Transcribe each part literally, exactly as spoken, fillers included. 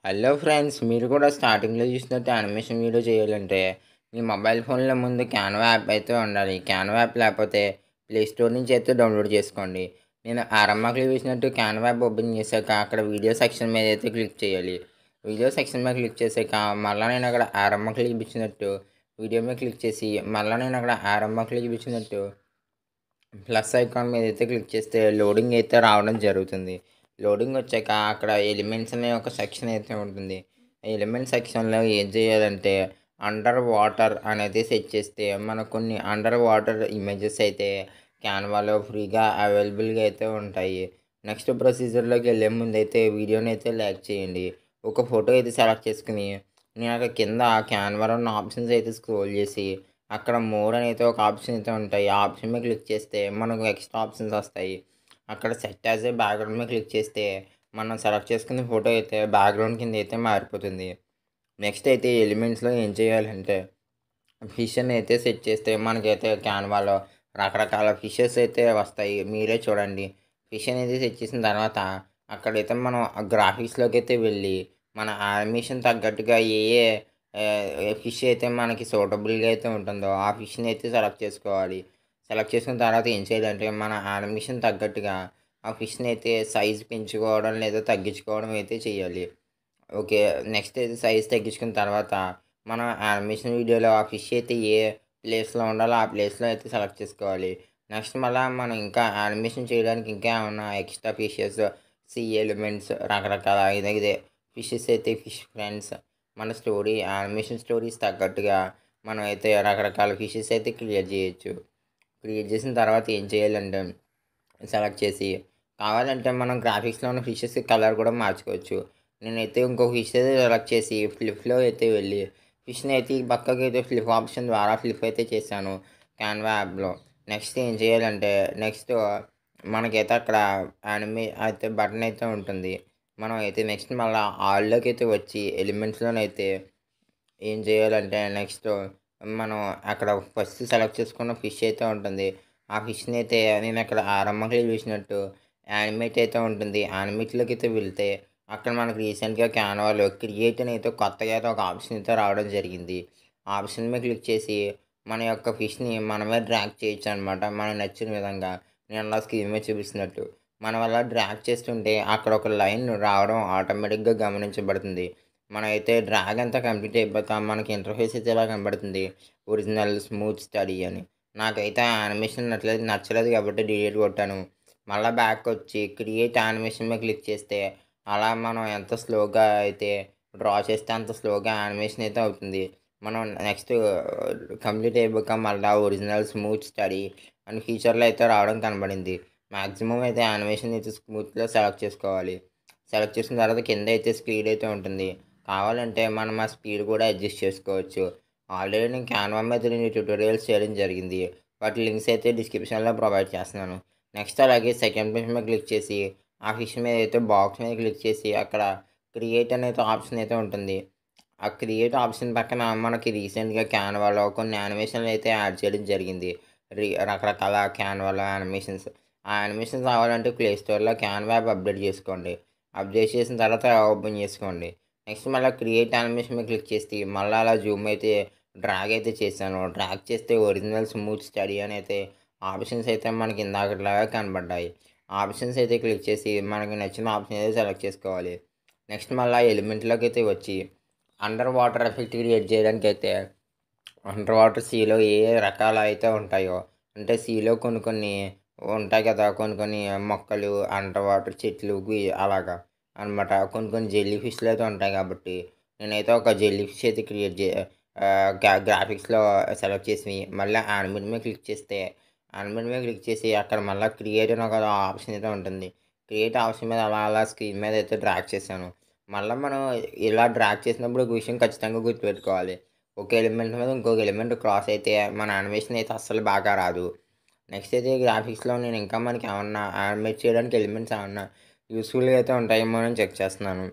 Hello friends, మీరు కూడా స్టార్టింగ్లో చూసినట్టు యానిమేషన్ వీడియో చేయాలంటే మీ మొబైల్ ఫోన్లో ముందు క్యాన్వా యాప్ అయితే ఉండాలి. క్యాన్వా యాప్ లేకపోతే ప్లే స్టోర్ నుంచి అయితే డౌన్లోడ్ చేసుకోండి. నేను ఆరంభంలో చూసినట్టు క్యాన్వా యాప్ ఓపెన్ చేశాక అక్కడ వీడియో సెక్షన్ మీద అయితే క్లిక్ చేయాలి. వీడియో సెక్షన్ మీద క్లిక్ చేశాక మళ్ళీ నేను అక్కడ ఆరంభంలో చూపించినట్టు వీడియో మీద క్లిక్ చేసి మళ్ళీ నేను అక్కడ ఆరంభంలో చూపించినట్టు ప్లస్ ఐకాన్ మీద అయితే క్లిక్ చేస్తే లోడింగ్ అయితే రావడం జరుగుతుంది. లోడింగ్ వచ్చాక అక్కడ ఎలిమెంట్స్ అనే ఒక సెక్షన్ అయితే ఉంటుంది. ఎలిమెంట్ సెక్షన్లో ఏం చేయాలంటే అండర్ వాటర్ అనేది సెట్ చేస్తే మనకు కొన్ని అండర్ వాటర్ ఇమేజెస్ అయితే క్యాన్వాలో ఫ్రీగా అవైలబుల్గా అయితే ఉంటాయి. నెక్స్ట్ ప్రొసీజర్లోకి వెళ్ళే ముందు అయితే వీడియోని అయితే లైక్ చేయండి. ఒక ఫోటో అయితే సెలెక్ట్ చేసుకుని నేను అక్కడ కింద క్యాన్వాలో ఉన్న ఆప్షన్స్ అయితే స్క్రోల్ చేసి అక్కడ మోర్ అనేది ఒక ఆప్షన్ అయితే ఉంటాయి. ఆ ఆప్షన్ మీద క్లిక్ చేస్తే మనకు ఎక్స్ట్రా ఆప్షన్స్ వస్తాయి. అక్కడ సెట్ యాజ్ ఏ బ్యాక్గ్రౌండ్ మీద క్లిక్ చేస్తే మనం సెలెక్ట్ చేసుకున్న ఫోటో అయితే బ్యాక్గ్రౌండ్ కింద అయితే మారిపోతుంది. నెక్స్ట్ అయితే ఎలిమెంట్స్లో ఏం చేయాలంటే ఫిష్ని అయితే సెట్ చేస్తే మనకైతే క్యాన్వాలో రకరకాల ఫిషెస్ అయితే వస్తాయి. మీరే చూడండి. ఫిష్ అనేది సెట్ చేసిన తర్వాత అక్కడైతే మనం గ్రాఫిక్స్లోకి అయితే వెళ్ళి మన యానిమేషన్ తగ్గట్టుగా ఏ ఏ ఫిష్ అయితే మనకి సూటబుల్గా అయితే ఉంటుందో ఆ ఫిష్ని అయితే సెలెక్ట్ చేసుకోవాలి. సెలెక్ట్ చేసుకున్న తర్వాత ఏం చేయాలంటే మన యానిమేషన్ తగ్గట్టుగా ఆ ఫిష్ని అయితే సైజ్ పెంచుకోవడం లేదా తగ్గించుకోవడం అయితే చేయాలి. ఓకే. నెక్స్ట్ అయితే సైజ్ తగ్గించుకున్న తర్వాత మనం యానిమేషన్ వీడియోలో ఆ ఫిష్ అయితే ఏ ప్లేస్లో ఉండాలో ఆ ప్లేస్లో అయితే సెలెక్ట్ చేసుకోవాలి. నెక్స్ట్ మళ్ళీ మనం ఇంకా యానిమేషన్ చేయడానికి ఇంకా ఏమన్నా ఎక్స్ట్రా ఫిషెస్, సీ ఎలిమెంట్స్ రకరకాల ఇదే ఇదే ఫిషెస్ అయితే ఫిష్ ఫ్రెండ్స్ మన స్టోరీ యానిమేషన్ స్టోరీస్ తగ్గట్టుగా మనం అయితే రకరకాల ఫిషెస్ అయితే క్రియేట్ చేయొచ్చు. క్రియేట్ చేసిన తర్వాత ఏం చేయాలంటే సెలెక్ట్ చేసి కావాలంటే మనం గ్రాఫిక్స్లో ఉన్న ఫిషెస్ కలర్ కూడా మార్చుకోవచ్చు. నేనైతే ఇంకో ఫిష్ అయితే సెలెక్ట్ చేసి ఫ్లిప్లో అయితే వెళ్ళి ఫిష్ని అయితే ఈ పక్కకి అయితే ఫ్లిప్ ఆప్షన్ ద్వారా ఫ్లిప్ అయితే చేశాను క్యాన్వా యాప్లో. నెక్స్ట్ ఏం చేయాలంటే నెక్స్ట్ మనకైతే అక్కడ యానిమే అయితే బటన్ అయితే ఉంటుంది. మనం అయితే నెక్స్ట్ మళ్ళీ ఆల్లోకి అయితే వచ్చి ఎలిమెంట్స్లోనైతే ఏం చేయాలంటే నెక్స్ట్ మనం అక్కడ ఫస్ట్ సెలెక్ట్ చేసుకున్న ఫిష్ అయితే ఉంటుంది. ఆ ఫిష్ని అయితే నేను అక్కడ ఆరంభంలో చూసినట్టు యానిమేట్ అయితే ఉంటుంది. యానిమేట్లోకి అయితే వెళ్తే అక్కడ మనకు రీసెంట్గా క్యాన్వాలో క్రియేట్ అని అయితే కొత్తగా అయితే ఒక ఆప్షన్ అయితే రావడం జరిగింది. ఆ ఆప్షన్ మీద క్లిక్ చేసి మన యొక్క ఫిష్ని మనమే డ్రాగ్ చేయొచ్చు అనమాట. మనకు నచ్చిన విధంగా నేను అలా స్క్రీన్ మీద చూపిస్తున్నట్టు మనం అలా డ్రాగ్ చేస్తుంటే అక్కడ ఒక లైన్ రావడం ఆటోమేటిక్గా గమనించబడుతుంది. మనమైతే డ్రాగ్ అంతా కంప్లీట్ అయిపోతాం. మనకి ఇంటర్ఫేస్ అయితే ఇలా కనబడుతుంది. ఒరిజినల్ స్మూత్ స్టడీ అని. నాకైతే ఆ యానిమేషన్ నచ్చలేదు నచ్చలేదు కాబట్టి డిలీట్ కొట్టాను. మళ్ళీ బ్యాక్ వచ్చి క్రియేట్ యానిమేషన్ మీద క్లిక్ చేస్తే అలా మనం ఎంత స్లోగా అయితే డ్రా చేస్తే అంత స్లోగా యానిమేషన్ అయితే అవుతుంది. మనం నెక్స్ట్ కంప్లీట్ అయిపోయాక మళ్ళీ ఒరిజినల్ స్మూత్ స్టడీ అని ఫీచర్లో అయితే రావడం కనబడింది. మ్యాక్సిమం అయితే యానిమేషన్ అయితే స్మూత్లో సెలెక్ట్ చేసుకోవాలి. సెలెక్ట్ చేసిన తర్వాత కింద అయితే స్పీడ్ అయితే ఉంటుంది. కావాలంటే మనం ఆ స్పీడ్ కూడా అడ్జస్ట్ చేసుకోవచ్చు. ఆల్రెడీ నేను క్యాన్వా మీద రెండు ట్యూటోరియల్స్ చేయడం జరిగింది. వాటి లింక్స్ అయితే డిస్క్రిప్షన్లో ప్రొవైడ్ చేస్తున్నాను. నెక్స్ట్ అలాగే సెకండ్ ఫిష్ మీద క్లిక్ చేసి ఆ ఫిష్ మీద అయితే బాక్స్ మీద క్లిక్ చేసి అక్కడ క్రియేట్ అనేది ఆప్షన్ అయితే ఉంటుంది. ఆ క్రియేట్ ఆప్షన్ పక్కన మనకి రీసెంట్గా క్యాన్వాలో కొన్ని యానిమేషన్లు అయితే యాడ్ చేయడం జరిగింది. రీ రకరకాల క్యాన్వాలో యానిమేషన్స్. ఆ యానిమేషన్స్ కావాలంటే ప్లే స్టోర్లో క్యాన్వా యాప్ అప్డేట్ చేసుకోండి. అప్డేట్ చేసిన తర్వాత ఓపెన్ చేసుకోండి. నెక్స్ట్ మళ్ళీ క్రియేట్ యానిమేషన్ మీద క్లిక్ చేసి మళ్ళీ అలా జూమ్ అయితే డ్రాగ్ అయితే చేశాను. డ్రాగ్ చేస్తే ఒరిజినల్ స్మూత్ స్టడీ అని అయితే ఆప్షన్స్ అయితే మనకి ఇందాకట్లాగా కనబడ్డాయి. ఆప్షన్స్ అయితే క్లిక్ చేసి మనకి నచ్చిన ఆప్షన్ అయితే సెలెక్ట్ చేసుకోవాలి. నెక్స్ట్ మళ్ళీ ఎలిమెంట్లోకి అయితే వచ్చి అండర్ వాటర్ ఎఫెక్ట్ క్రియేట్ చేయడానికి అయితే అండర్ వాటర్ సీలో ఏ ఏ రకాలు అయితే ఉంటాయో అంటే సీలో కొన్ని కొన్ని ఉంటాయి కదా, కొన్ని కొన్ని మొక్కలు అండర్ వాటర్ చెట్లు గి- అలాగా అనమాట. కొన్ని కొన్ని జెల్లీ ఫిష్లు అయితే ఉంటాయి కాబట్టి నేనైతే ఒక జెల్లీ ఫిష్ అయితే క్రియేట్ చే గ్రాఫిక్స్లో సెలెక్ట్ చేసి మళ్ళీ యానిమేట్ మీద క్లిక్ చేస్తే యానిమేట్ మీద క్లిక్ చేసి అక్కడ మళ్ళీ క్రియేట్ అని ఒక ఆప్షన్ అయితే ఉంటుంది. క్రియేట్ ఆప్షన్ మీద అలా అలా స్క్రీన్ మీద అయితే డ్రాగ్ చేశాను. మళ్ళీ మనం ఇలా డ్రాగ్ చేసినప్పుడు ఒక విషయం ఖచ్చితంగా గుర్తుపెట్టుకోవాలి. ఒక ఎలిమెంట్ మీద ఇంకొక ఎలిమెంట్ క్రాస్ అయితే మన యానిమేషన్ అయితే అస్సలు బాగా రాదు. నెక్స్ట్ అయితే గ్రాఫిక్స్లో నేను ఇంకా మనకి ఏమన్నా యానిమేట్ చేయడానికి ఎలిమెంట్స్ ఏమన్నా యూస్ఫుల్గా అయితే ఉంటాయేమో అని చెక్ చేస్తున్నాను.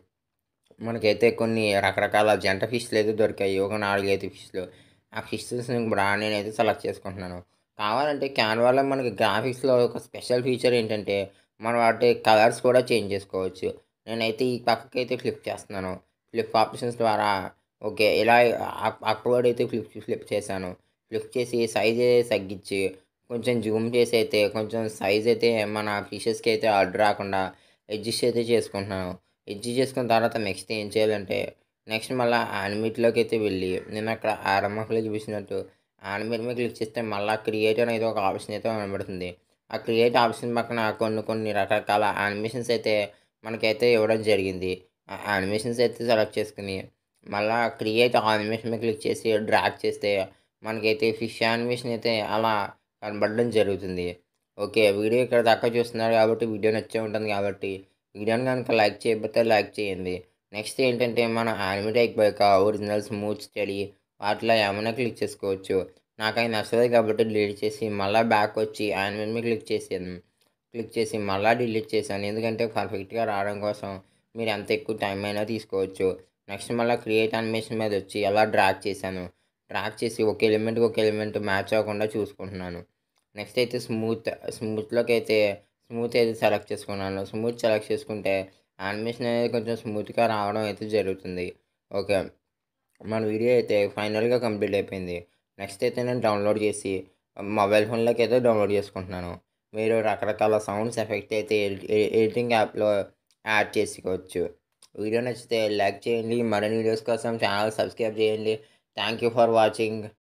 మనకైతే కొన్ని రకరకాల జంట ఫిష్లు అయితే దొరికాయి. ఒక నాలుగు ఐదు ఫిష్లు. ఆ ఫిషెస్ని ఇప్పుడు నేనైతే సెలెక్ట్ చేసుకుంటున్నాను. కావాలంటే క్యాన్వాలో మనకి గ్రాఫిక్స్లో ఒక స్పెషల్ ఫీచర్ ఏంటంటే మనం వాటి కలర్స్ కూడా చేంజ్ చేసుకోవచ్చు. నేనైతే ఈ పక్కకైతే క్లిక్ చేస్తున్నాను. ఫ్లిప్ ఆప్షన్స్ ద్వారా ఓకే. ఇలా అప్ అప్‌లోడ్ అయితే ఫ్లిప్ ఫ్లిప్ చేశాను. ఫ్లిప్ చేసి సైజ్ తగ్గించి, కొంచెం జూమ్ చేసి అయితే కొంచెం సైజ్ అయితే మన ఫిషెస్‌కి అయితే అడ్డు రాకుండా అడ్జస్ట్ అయితే చేసుకుంటున్నాను. అడ్జస్ట్ చేసుకున్న తర్వాత నెక్స్ట్ ఏం చేయాలంటే, నెక్స్ట్ మళ్ళా యానిమేట్‌లోకి అయితే వెళ్ళి, నేను అక్కడ ఆరంభంలో చూపించినట్టు యానిమేట్ మీద క్లిక్ చేస్తే మళ్ళా క్రియేట్ అనేది ఒక ఆప్షన్ అయితే కనబడుతుంది. ఆ క్రియేట్ ఆప్షన్ పక్కన కొన్ని కొన్ని రకరకాల యానిమేషన్స్ అయితే మనకైతే ఇవ్వడం జరిగింది. ఆ యానిమేషన్స్ అయితే సెలెక్ట్ చేసుకొని, మళ్ళా క్రియేట్ యానిమేషన్ మీద క్లిక్ చేసి డ్రాగ్ చేస్తే మనకైతే ఫిష్ యానిమేషన్ అయితే అలా కనబడడం జరుగుతుంది. ఓకే. వీడియో ఇక్కడ దాకా చూస్తున్నారు కాబట్టి వీడియో నచ్చే ఉంటుంది కాబట్టి వీడియోని కనుక లైక్ చేయకపోతే లైక్ చేయండి. నెక్స్ట్ ఏంటంటే మనం యానిమేట్ అయిపోయాక ఒరిజినల్, స్మూత్, స్టడీ వాటిలో ఏమైనా క్లిక్ చేసుకోవచ్చు. నాకవి నచ్చలేదు కాబట్టి డిలీట్ చేసి మళ్ళా బ్యాక్ వచ్చి యానిమేట్ మీద క్లిక్ చేశాను. క్లిక్ చేసి మళ్ళా డిలీట్ చేశాను. ఎందుకంటే పర్ఫెక్ట్‌గా రావడం కోసం మీరు ఎంత ఎక్కువ టైం అయినా తీసుకోవచ్చు. నెక్స్ట్ మళ్ళా క్రియేట్ యానిమేషన్ మీద వచ్చి అలా డ్రాగ్ చేశాను. డ్రాగ్ చేసి ఒక ఎలిమెంట్‌కి ఒక ఎలిమెంట్ మ్యాచ్ అవ్వకుండా చూసుకుంటున్నాను. నెక్స్ట్ అయితే స్మూత్ స్మూత్‌లోకి అయితే స్మూత్ అయితే సెలెక్ట్ చేసుకున్నాను. స్మూత్ సెలెక్ట్ చేసుకుంటే యానిమేషన్ అనేది కొంచెం స్మూత్‌గా రావడం అయితే జరుగుతుంది. ఓకే. మన వీడియో అయితే ఫైనల్‌గా కంప్లీట్ అయిపోయింది. నెక్స్ట్ అయితే నేను డౌన్లోడ్ చేసి మొబైల్ ఫోన్‌లోకి అయితే డౌన్లోడ్ చేసుకుంటున్నాను. మీరు రకరకాల సౌండ్స్ ఎఫెక్ట్ అయితే ఎడి ఎడిటింగ్ యాప్‌లో యాడ్ చేసుకోవచ్చు. వీడియో నచ్చితే లైక్ చేయండి. మరిన్ని వీడియోస్ కోసం ఛానల్ సబ్స్క్రైబ్ చేయండి. Thank you for watching.